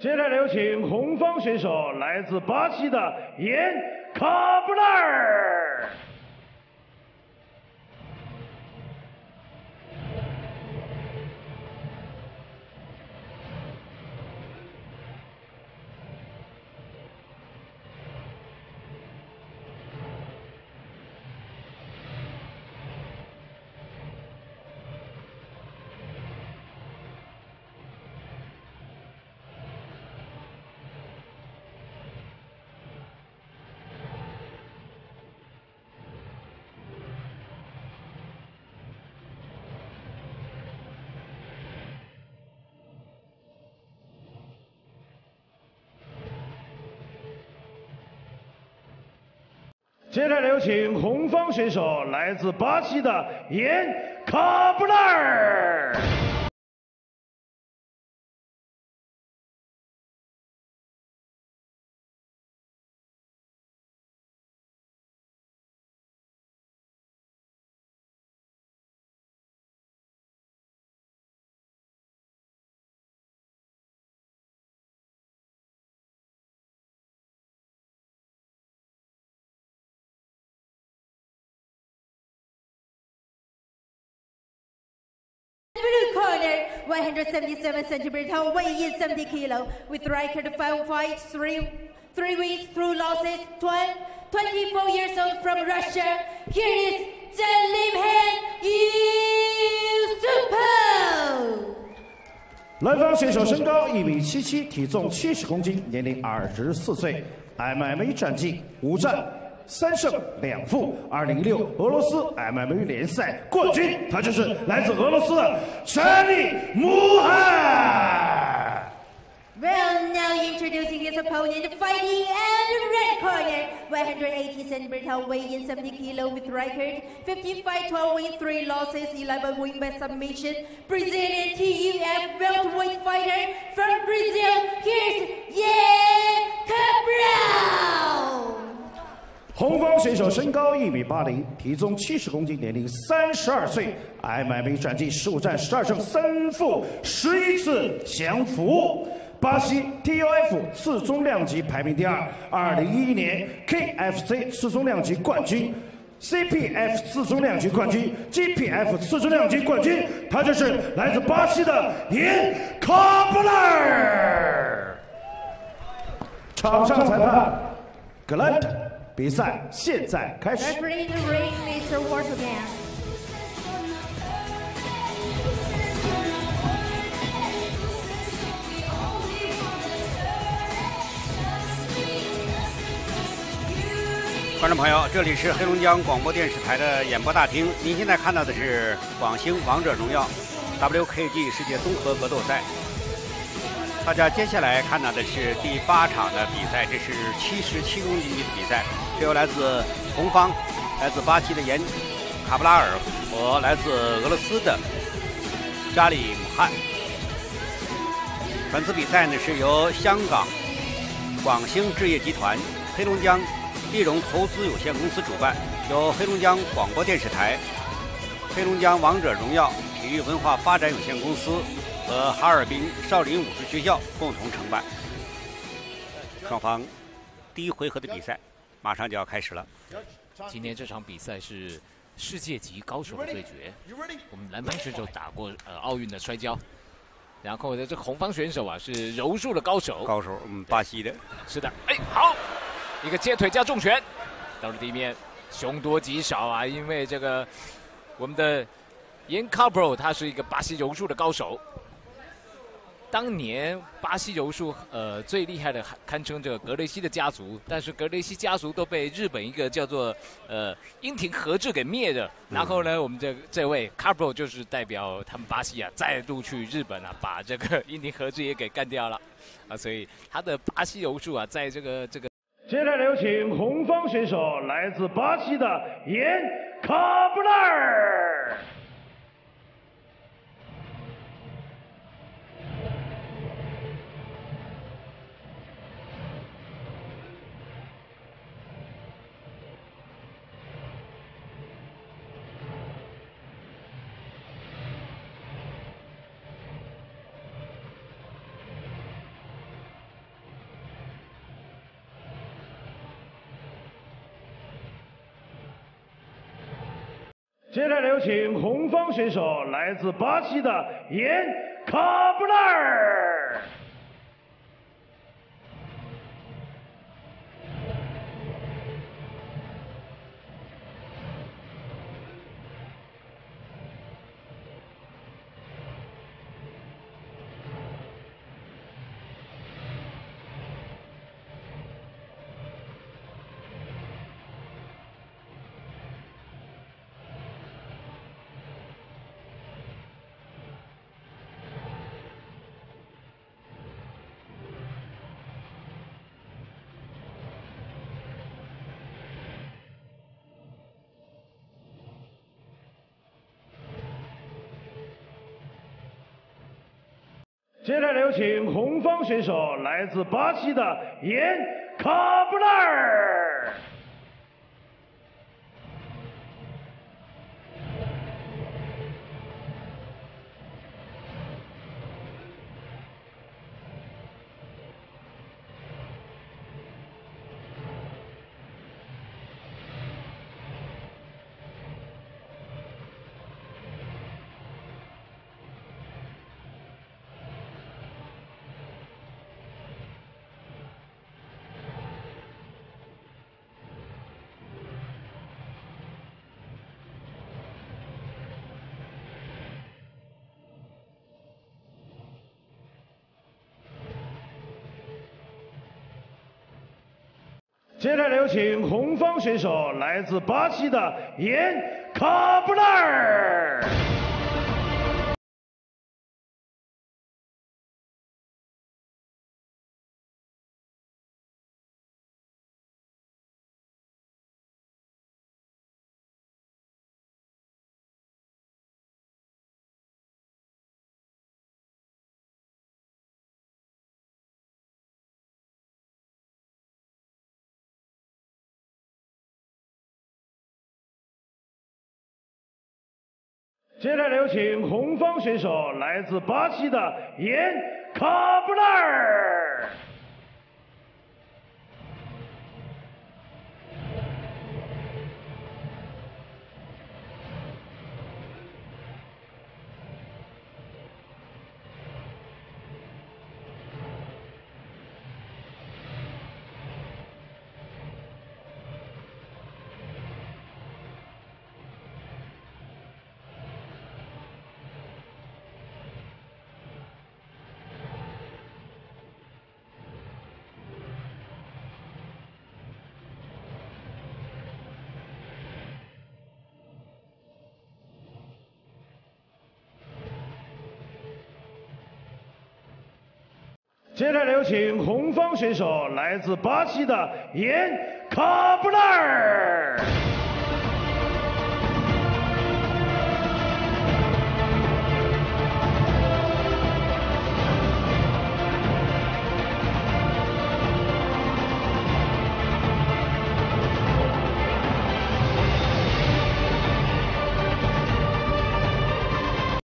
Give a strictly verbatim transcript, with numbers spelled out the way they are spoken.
接下来有请红方选手，来自巴西的严卡布拉尔。 接下来有请红方选手，来自巴西的严卡布拉尔。 Blue corner, one hundred seventy-seven centimeters tall, weight in seventy kilo, with record five fights, three three wins, two losses, twelve, twenty-four years old from Russia. Here is Zalimkhan Yusupov. 南方选手身高一米七七，体重七十公斤，年龄二十四岁 ，M M A 战绩五战三胜两负。二零一六俄罗斯 M M A 联赛冠军，他就是来自俄罗斯的沙利姆汗。 Well, now introducing his opponent, fighting at the red corner, one hundred eighty centimeters tall, weight in seventy kilo, with record fifteen fights, twelve wins, three losses, eleven wins by submission. Brazilian T U F welterweight fighter from Brazil. Here's Yan Cabral. 红方选手身高一米八零，体重七十公斤，年龄三十二岁 ，M M A 战绩十五战十二胜三负，十一次降服。 巴西 T U F 次中量级排名第二，二零一一年 K F C 次中量级冠军 ，C P F 次中量级冠军 ，G P F 次中量级冠军，他就是来自巴西的严卡布拉尔。场上裁判格兰特，比赛现在开始。 Referee in the ring, Mister Waterman. 观众朋友，这里是黑龙江广播电视台的演播大厅。您现在看到的是广兴王者荣耀 W K G 世界综合格斗赛。大家接下来看到的是第八场的比赛，这是七十七公斤级的比赛，是由来自红方、来自巴西的严卡布拉尔和来自俄罗斯的扎里姆汗。本次比赛呢是由香港广兴置业集团、黑龙江 地荣投资有限公司主办，由黑龙江广播电视台、黑龙江王者荣耀体育文化发展有限公司和哈尔滨少林武术学校共同承办。双方第一回合的比赛马上就要开始了。 今天这场比赛是世界级高手的对决。我们南方选手打过呃奥运的摔跤，然后呢，这红方选手啊是柔术的高手。 高手，嗯，巴西的。 是的，哎，好。 一个接腿加重拳，到了地面，凶多吉少啊！因为这个我们的严卡布拉他是一个巴西柔术的高手。当年巴西柔术呃最厉害的堪称这个格雷西的家族，但是格雷西家族都被日本一个叫做呃樱庭和志给灭了。然后呢，我们这这位卡布拉就是代表他们巴西啊，再度去日本啊，把这个樱庭和志也给干掉了啊！所以他的巴西柔术啊，在这个这个。 接下来有请红方选手，来自巴西的严卡布拉尔。 接下来有请红方选手，来自巴西的严卡布拉尔。 接下来有请红方选手，来自巴西的严卡布拉尔。 接下来有请红方选手，来自巴西的严卡布拉尔。接下来有请红方选手，来自巴西的严卡布拉尔。 接下来有请红方选手，来自巴西的严卡布拉尔。